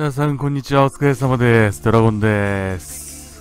皆さん、こんにちは。お疲れ様です。ドラゴンです。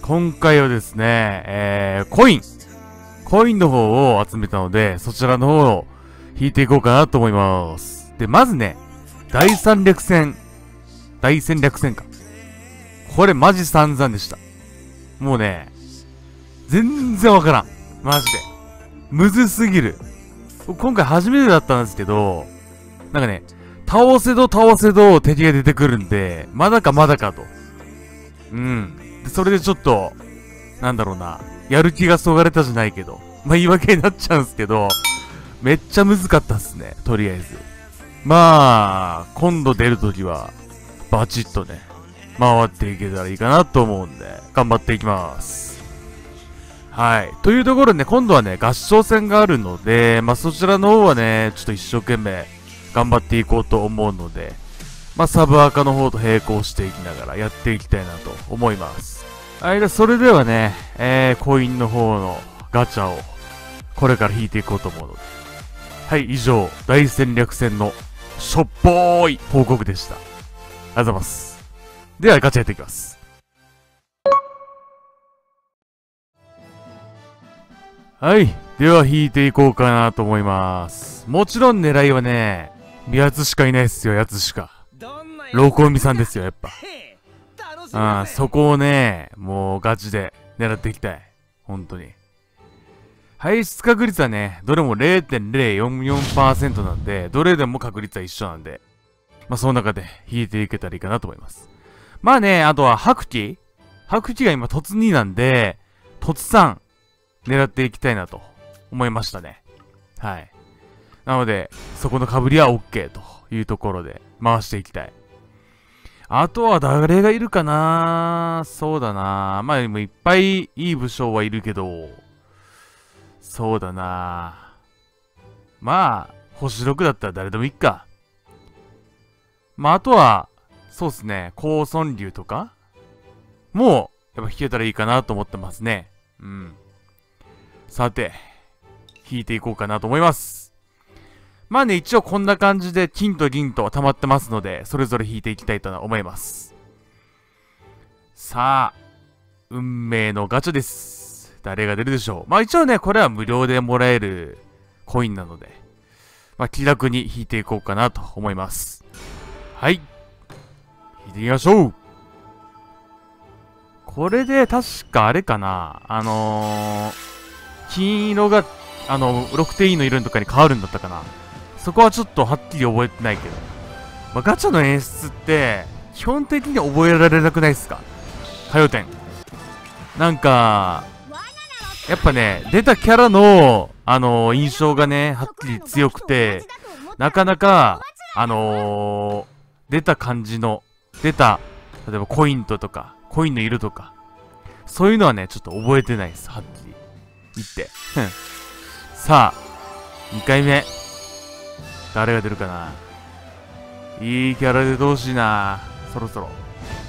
今回はですね、コインの方を集めたので、そちらの方を引いていこうかなと思います。で、まずね、大戦略戦か。これマジ散々でした。もうね、全然わからん。マジで。むずすぎる。今回初めてだったんですけど、なんかね、倒せど敵が出てくるんで、まだかと。で、それでちょっと、なんだろうな、やる気がそがれたじゃないけど、まあ言い訳になっちゃうんすけど、めっちゃ難かったっすね、とりあえず。まあ、今度出るときは、バチッとね、回っていけたらいいかなと思うんで、頑張っていきます。はい。というところでね、今度はね、合唱戦があるので、まあそちらの方はね、ちょっと一生懸命、頑張っていこうと思うので、まあ、サブアカの方と並行していきながらやっていきたいなと思います。はい、それではね、コインの方のガチャをこれから引いていこうと思うので。はい、以上、大戦略戦のしょっぽーい報告でした。ありがとうございます。では、ガチャやっていきます。はい、では引いていこうかなと思います。もちろん狙いはね、やつしかいないっすよ、やつしか。ロコミさんですよ、やっぱ。そこをね、もうガチで狙っていきたい。本当に。排出確率はね、どれも 0.044% なんで、どれでも確率は一緒なんで、まあその中で引いていけたらいいかなと思います。まあね、あとは白鬼が今突2なんで、突3狙っていきたいなと思いましたね。はい。なので、そこの被りは OK というところで回していきたい。あとは誰がいるかな？そうだな。まあでもいっぱいいい武将はいるけど、そうだな。まあ、星6だったら誰でもいいか。まああとは、そうっすね、高尊竜とかもう、やっぱ引けたらいいかなと思ってますね。さて、引いていこうかなと思います。まあね、一応こんな感じで金と銀と溜まってますので、それぞれ引いていきたいと思います。さあ、運命のガチャです。誰が出るでしょう。まあ一応ね、これは無料でもらえるコインなので、まあ気楽に引いていこうかなと思います。はい。引いていきましょう。これで確かあれかな、金色が、6点いいの色とかに変わるんだったかな。そこはちょっとはっきり覚えてないけど。まあ、ガチャの演出って、基本的に覚えられなくないっすか？歌謡点。なんか、やっぱね、出たキャラの、印象がね、はっきり強くて、なかなか、出た感じの、例えばコイントとか、コインの色とか、そういうのはね、ちょっと覚えてないです。はっきり言って。さあ、2回目。誰が出るかな。いいキャラでどうしいな。そろそろ。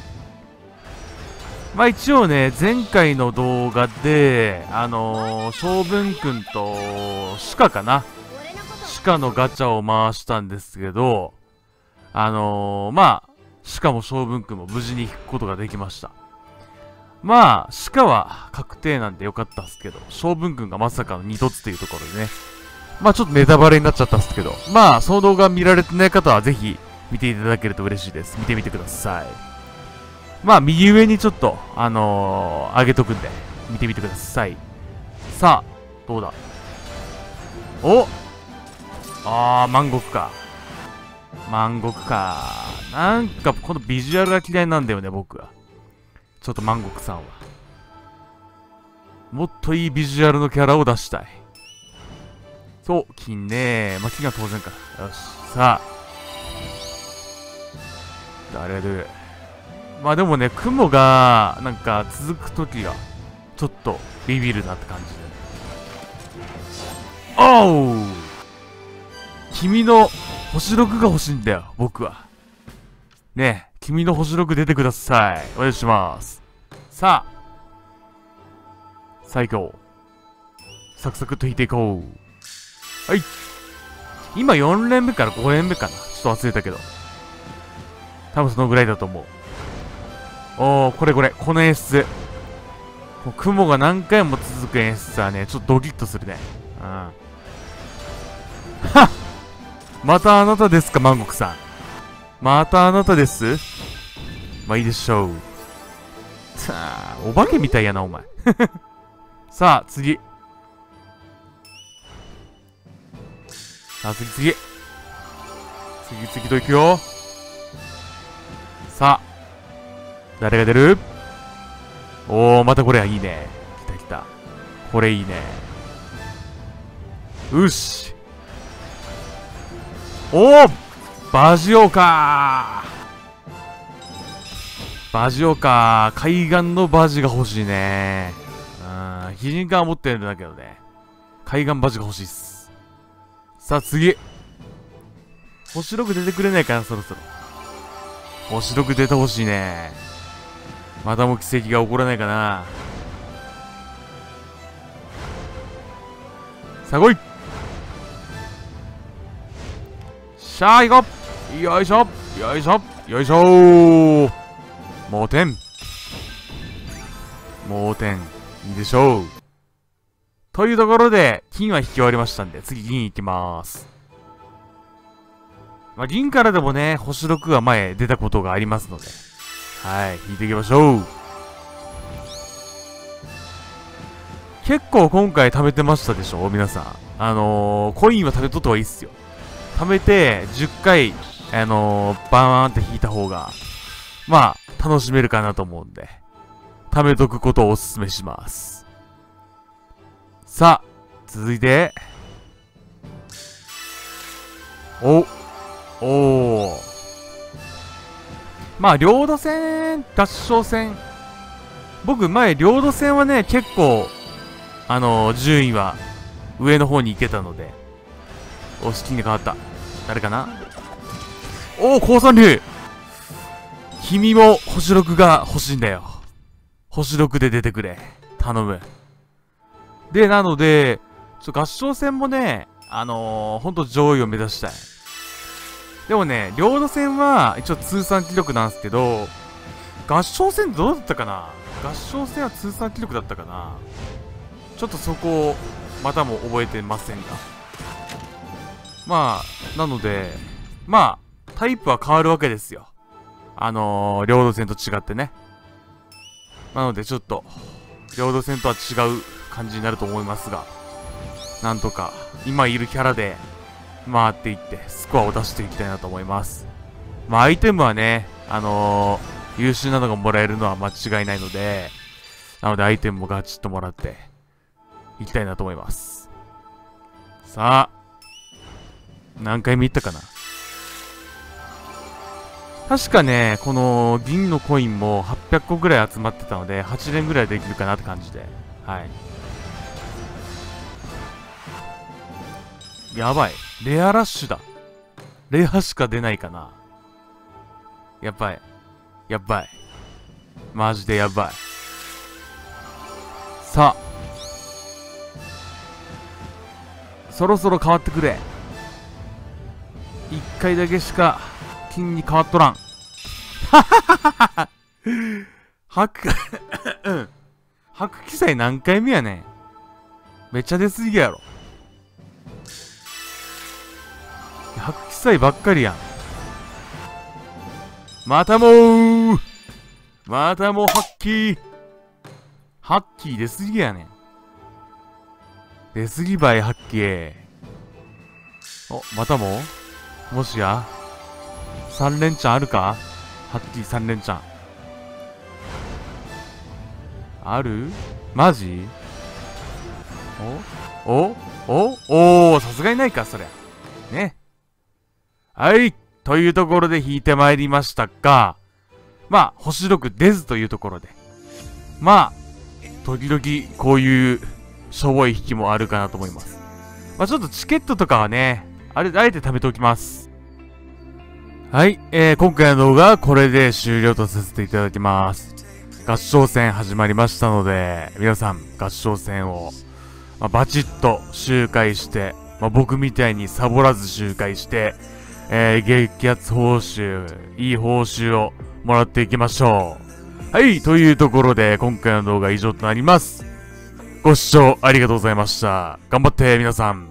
まあ一応ね、前回の動画で、将軍くんと、鹿かな。鹿のガチャを回したんですけど、まあ、鹿も将軍くんも無事に引くことができました。まあ、鹿は確定なんでよかったっすけど、将軍くんがまさかの2突っていうところでね。まあちょっとネタバレになっちゃったっすけど、まあその動画見られてない方はぜひ見ていただけると嬉しいです。見てみてください。まあ右上にちょっと、上げとくんで、見てみてください。さあ、どうだ？お！万国か。なんかこのビジュアルが嫌いなんだよね、僕は。ちょっと万国さんは。もっといいビジュアルのキャラを出したい。そう、金ね。まあ、金は当然か。よし。さあ。誰が出る？まあでもね、雲が、なんか、続くときが、ちょっと、ビビるなって感じで。おう！君の星6が欲しいんだよ、僕は。ねえ、君の星6出てください。お願いします。さあ。最強。サクサクっと引いていこう。はい。今4連目から5連目かな。ちょっと忘れたけど。多分そのぐらいだと思う。 おー、これ、この演出。雲が何回も続く演出はね、ちょっとドキッとするね。うん。はっ、またあなたですか、万国さん。またあなたです。まあいいでしょう。さあ、お化けみたいやな、お前。さあ、次。さあ、次と行くよ。さあ、誰が出る？おー、またこれはいいね。来た。これいいね。よし。おー、バジオカー。海岸のバジが欲しいね。ヒジンカは持ってるんだけどね。海岸バジが欲しいっす。さあ、次。星6出てくれないかな、そろそろ。星6出てほしいね。またも奇跡が起こらないかな。さあ、来い。しゃあ、行こう。よいしょ。盲点。いいでしょう。というところで、金は引き終わりましたんで、次銀いきまーす。まあ、銀からでもね、星6が前出たことがありますので、はい、引いていきましょう。結構今回貯めてましたでしょ皆さん。コインは貯めとった方がいいっすよ。貯めて、10回、バーンって引いた方が、まあ、楽しめるかなと思うんで、貯めとくことをお勧めします。さあ、続いて、おー。まあ、領土戦、合唱戦。僕、前、領土戦はね、結構、順位は、上の方に行けたので。お、資金が変わった。誰かな？おー、降参竜！君も、星6が欲しいんだよ。星6で出てくれ。頼む。で、なので、合唱戦もね、ほんと上位を目指したい。でもね、領土戦は一応通算記録なんですけど、合唱戦どうだったかな？合唱戦は通算記録だったかな？ちょっとそこをまたも覚えてませんが。まあ、なので、まあ、タイプは変わるわけですよ。領土戦と違ってね。なのでちょっと、領土戦とは違う感じになると思いますが、なんとか、今いるキャラで、回っていって、スコアを出していきたいなと思います。まあ、アイテムはね、優秀なのがもらえるのは間違いないので、なのでアイテムもガチッともらって、いきたいなと思います。さあ、何回目いったかな？確かね、この銀のコインも800個ぐらい集まってたので、8連ぐらいできるかなって感じで、はい。やばい。レアラッシュだ。レアしか出ないかな。やばい。マジでやばい。さあ。そろそろ変わってくれ。一回だけしか金に変わっとらん。はははは。白記載何回目やねん。めっちゃ出すぎやろ。白記載ばっかりやん。またもハッキー。ハッキー出すぎやねん。出すぎばいハッキー。お、またももしや3連チャンあるか？ハッキー3連チャン。ある？マジ？さすがにないか、そりゃ。ね。はい。というところで引いてまいりましたが、まあ、星6出ずというところで。まあ、時々こういうしょぼい引きもあるかなと思います。まあちょっとチケットとかはね、あえて貯めておきます。はい。今回の動画はこれで終了とさせていただきます。合唱戦始まりましたので、皆さん合唱戦を、バチッと周回して、僕みたいにサボらず周回して、激アツ報酬、いい報酬をもらっていきましょう。 はい、というところで、今回の動画は以上となります。ご視聴ありがとうございました。頑張って、皆さん。